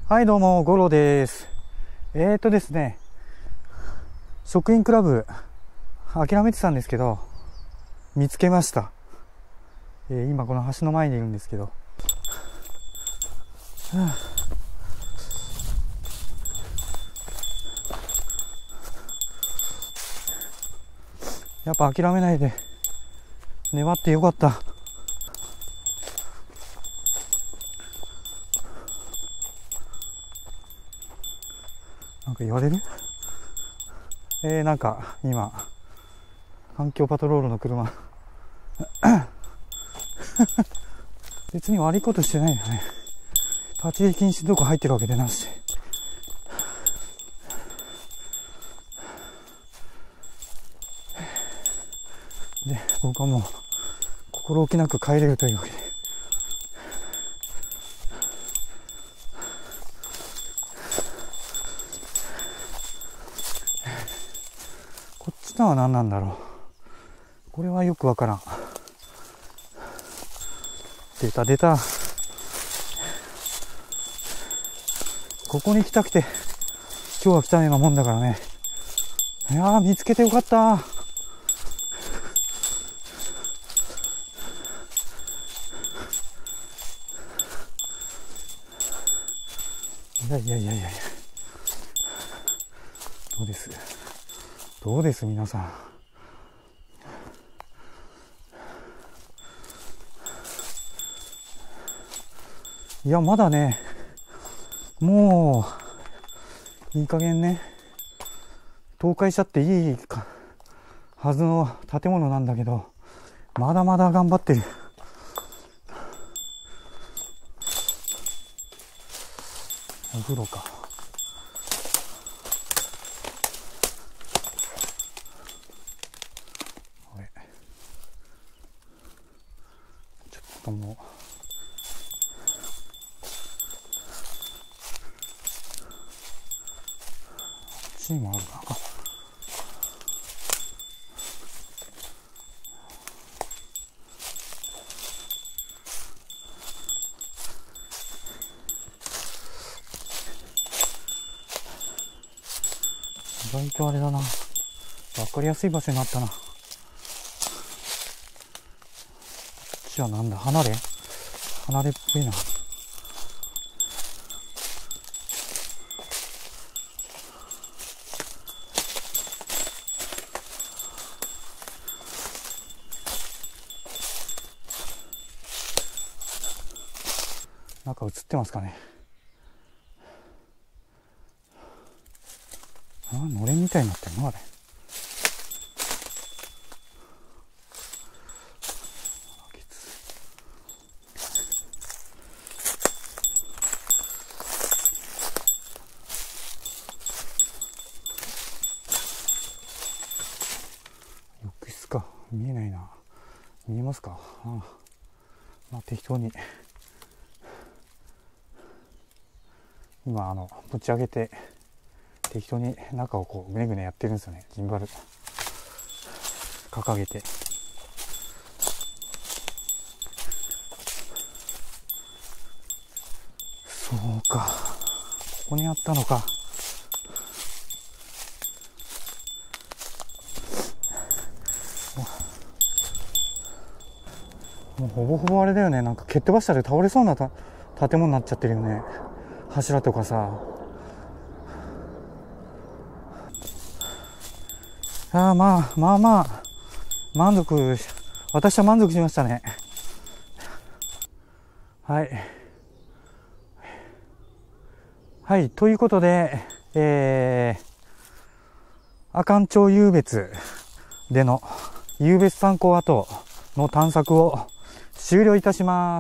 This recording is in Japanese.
はいどうも、ゴロです。ですね、職員クラブ、諦めてたんですけど、見つけました。今この橋の前にいるんですけど。やっぱ諦めないで、粘ってよかった。なんか言われる？なんか今環境パトロールの車別に悪いことしてないんだね。立ち入り禁止どこ入ってるわけでなし。で、僕はもう心置きなく帰れるというわけで、こっちのは何なんだろう。これはよくわからん。出た。ここに来たくて今日は来たようなもんだからね。いやー、見つけてよかった。いやどうです皆さん。いや、まだね、もういい加減ね、倒壊しちゃっていいはずの建物なんだけど、まだまだ頑張ってる。お風呂か。ちょっともうチームあるな。意外とあれだな、分かりやすい場所になったな。こっちはなんだ、離れっぽいな。中映ってますかね。のれんみたいになってるのあれ。浴室か。見えないな。見えますか。まあ適当に今ぶち上げて適当に中をこうぐねぐねやってるんですよね。ジンバル掲げて。そうか、ここにあったのか。もうほぼほぼあれだよね。なんか蹴っ飛ばしたら倒れそうな建物になっちゃってるよね。柱とかさ。まあ私は満足しましたね。はい、ということで、阿寒町湧別での湧別炭鉱跡の探索を終了いたします。